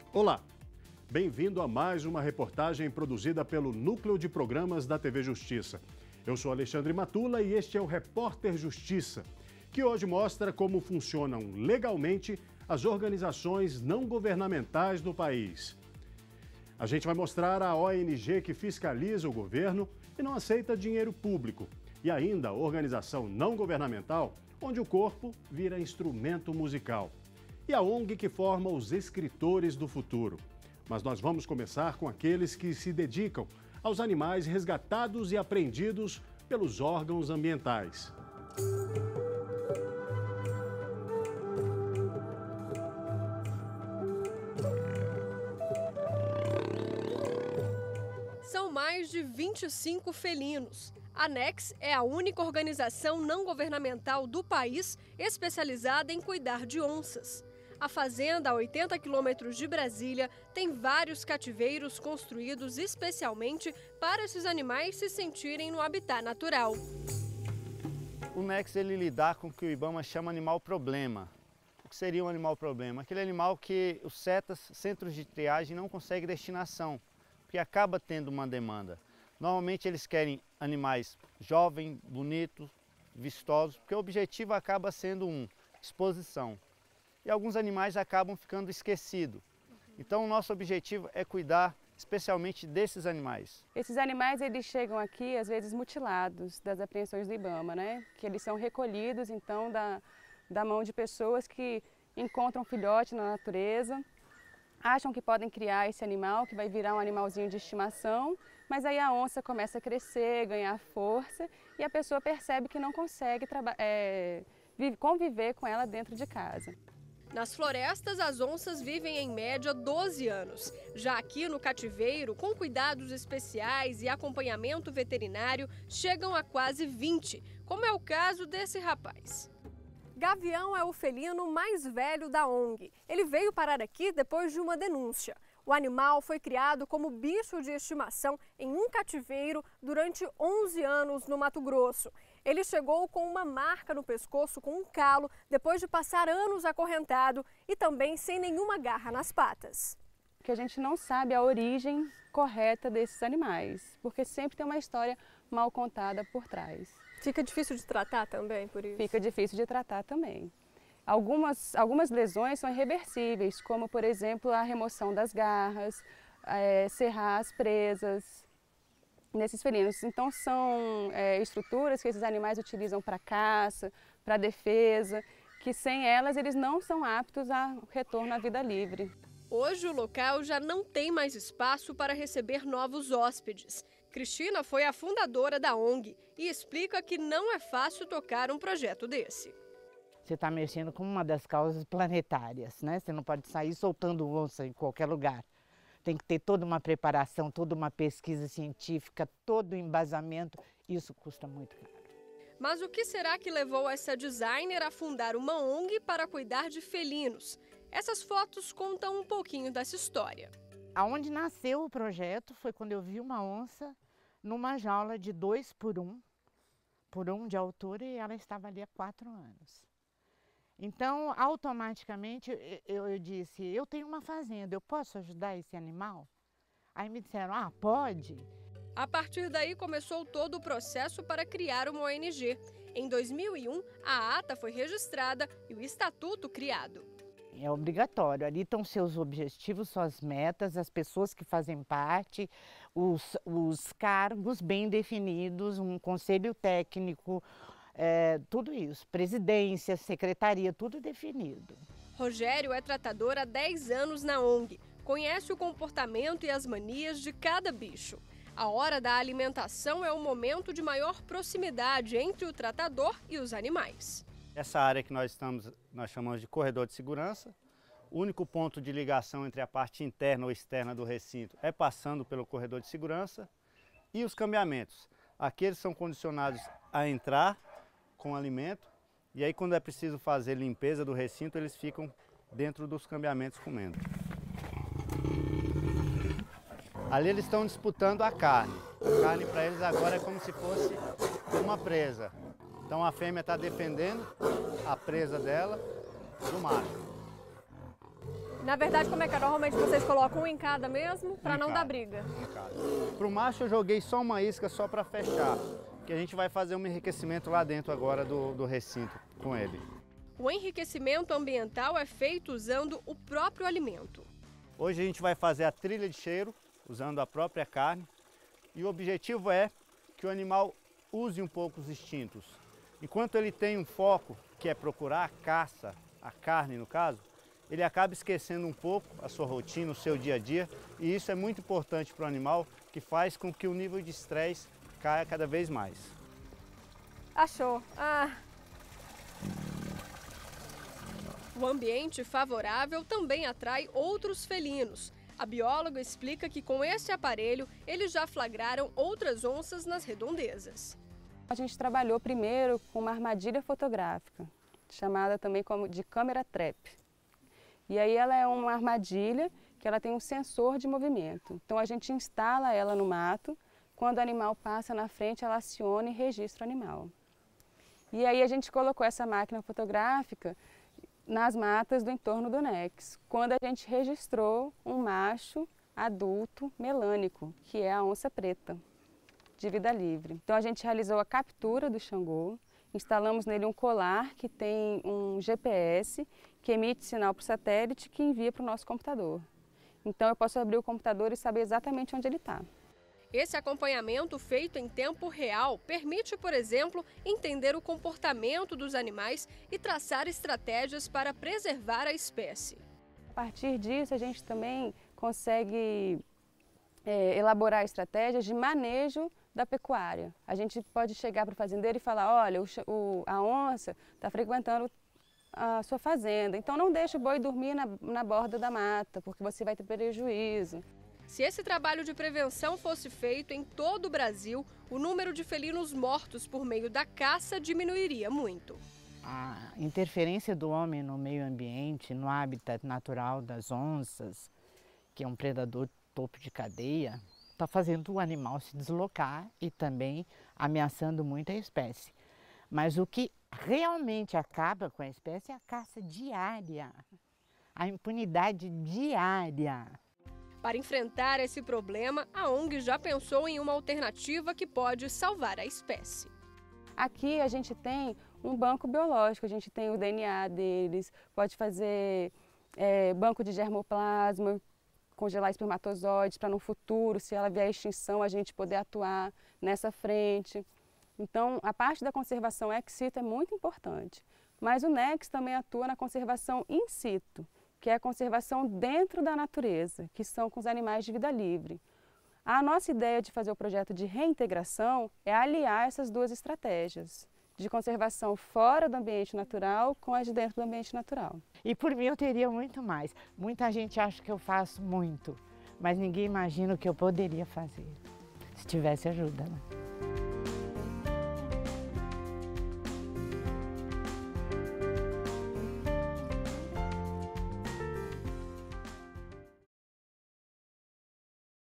Olá, bem-vindo a mais uma reportagem produzida pelo Núcleo de Programas da TV Justiça. Eu sou Alexandre Matula e este é o Repórter Justiça, que hoje mostra como funcionam legalmente as organizações não governamentais do país. A gente vai mostrar a ONG que fiscaliza o governo e não aceita dinheiro público, e ainda a organização não governamental, onde o corpo vira instrumento musical. E a ONG que forma os escritores do futuro. Mas nós vamos começar com aqueles que se dedicam aos animais resgatados e apreendidos pelos órgãos ambientais. São mais de 25 felinos. A NEX é a única organização não governamental do país especializada em cuidar de onças. A fazenda, a 80 quilômetros de Brasília, tem vários cativeiros construídos especialmente para esses animais se sentirem no habitat natural. O NEX ele lidar com o que o IBAMA chama animal problema. O que seria um animal problema? Aquele animal que os CETAs, centros de triagem, não conseguem destinação, porque acaba tendo uma demanda. Normalmente eles querem animais jovens, bonitos, vistosos, porque o objetivo acaba sendo exposição. E alguns animais acabam ficando esquecidos. Então o nosso objetivo é cuidar especialmente desses animais. Esses animais eles chegam aqui às vezes mutilados das apreensões do IBAMA, né? Que eles são recolhidos então da mão de pessoas que encontram filhote na natureza, acham que podem criar esse animal, que vai virar um animalzinho de estimação, mas aí a onça começa a crescer, ganhar força e a pessoa percebe que não consegue conviver com ela dentro de casa. Nas florestas, as onças vivem em média 12 anos. Já aqui no cativeiro, com cuidados especiais e acompanhamento veterinário, chegam a quase 20, como é o caso desse rapaz. Gavião é o felino mais velho da ONG. Ele veio parar aqui depois de uma denúncia. O animal foi criado como bicho de estimação em um cativeiro durante 11 anos no Mato Grosso. Ele chegou com uma marca no pescoço com um calo depois de passar anos acorrentado e também sem nenhuma garra nas patas. Que a gente não sabe a origem correta desses animais, porque sempre tem uma história mal contada por trás. Fica difícil de tratar também, por isso? Fica difícil de tratar também. Algumas lesões são irreversíveis, como por exemplo a remoção das garras, serrar as presas nesses felinos. Então são estruturas que esses animais utilizam para caça, para defesa, que sem elas eles não são aptos a retorno à vida livre. Hoje o local já não tem mais espaço para receber novos hóspedes. Cristina foi a fundadora da ONG e explica que não é fácil tocar um projeto desse. Você está mexendo com uma das causas planetárias, né? Você não pode sair soltando onça em qualquer lugar. Tem que ter toda uma preparação, toda uma pesquisa científica, todo o embasamento. Isso custa muito caro. Mas o que será que levou essa designer a fundar uma ONG para cuidar de felinos? Essas fotos contam um pouquinho dessa história. Aonde nasceu o projeto foi quando eu vi uma onça numa jaula de 2 por 1 de altura, e ela estava ali há 4 anos. Então, automaticamente, eu disse, eu tenho uma fazenda, eu posso ajudar esse animal? Aí me disseram, pode. A partir daí começou todo o processo para criar uma ONG. Em 2001, a ata foi registrada e o estatuto criado. É obrigatório, ali estão seus objetivos, suas metas, as pessoas que fazem parte, os cargos bem definidos, um conselho técnico, tudo isso, presidência, secretaria, tudo definido. Rogério é tratador há 10 anos na ONG, conhece o comportamento e as manias de cada bicho. A hora da alimentação é o momento de maior proximidade entre o tratador e os animais. Essa área que nós chamamos de corredor de segurança. O único ponto de ligação entre a parte interna ou externa do recinto é passando pelo corredor de segurança. E os cambiamentos. Aqui eles são condicionados a entrar com alimento, e aí quando é preciso fazer limpeza do recinto, eles ficam dentro dos cambiamentos comendo. Ali eles estão disputando a carne. A carne para eles agora é como se fosse uma presa. Então a fêmea está defendendo a presa dela do macho. Na verdade, como é que é? Normalmente vocês colocam um em cada mesmo, para não dar briga. Para o macho eu joguei só uma isca só para fechar, que a gente vai fazer um enriquecimento lá dentro agora do recinto com ele. O enriquecimento ambiental é feito usando o próprio alimento. Hoje a gente vai fazer a trilha de cheiro, usando a própria carne, e o objetivo é que o animal use um pouco os instintos. Enquanto ele tem um foco, que é procurar a caça, a carne no caso, ele acaba esquecendo um pouco a sua rotina, o seu dia a dia, e isso é muito importante para o animal, que faz com que o nível de estresse caia cada vez mais. Achou. O ambiente favorável também atrai outros felinos. A bióloga explica que com esse aparelho eles já flagraram outras onças nas redondezas. A gente trabalhou primeiro com uma armadilha fotográfica, chamada também como de câmera trap. E aí ela é uma armadilha que ela tem um sensor de movimento. Então a gente instala ela no mato, quando o animal passa na frente ela aciona e registra o animal. E aí a gente colocou essa máquina fotográfica nas matas do entorno do Nex, quando a gente registrou um macho adulto melânico, que é a onça preta, de vida livre. Então a gente realizou a captura do Xangô, instalamos nele um colar que tem um GPS que emite sinal para o satélite que envia para o nosso computador. Então eu posso abrir o computador e saber exatamente onde ele está. Esse acompanhamento feito em tempo real permite, por exemplo, entender o comportamento dos animais e traçar estratégias para preservar a espécie. A partir disso, a gente também consegue elaborar estratégias de manejo da pecuária. A gente pode chegar para o fazendeiro e falar, olha, a onça está frequentando a sua fazenda, então não deixe o boi dormir na borda da mata, porque você vai ter prejuízo. Se esse trabalho de prevenção fosse feito em todo o Brasil, o número de felinos mortos por meio da caça diminuiria muito. A interferência do homem no meio ambiente, no hábitat natural das onças, que é um predador topo de cadeia, está fazendo o animal se deslocar e também ameaçando muito a espécie. Mas o que realmente acaba com a espécie é a caça diária, a impunidade diária. Para enfrentar esse problema, a ONG já pensou em uma alternativa que pode salvar a espécie. Aqui a gente tem um banco biológico, a gente tem o DNA deles, pode fazer banco de germoplasma, congelar espermatozoides para no futuro, se ela vier à extinção, a gente poder atuar nessa frente. Então, a parte da conservação ex situ é muito importante, mas o Nex também atua na conservação in situ, que é a conservação dentro da natureza, que são com os animais de vida livre. A nossa ideia de fazer o projeto de reintegração é aliar essas duas estratégias, de conservação fora do ambiente natural com as de dentro do ambiente natural. E por mim eu teria muito mais. Muita gente acha que eu faço muito, mas ninguém imagina o que eu poderia fazer, se tivesse ajuda, né?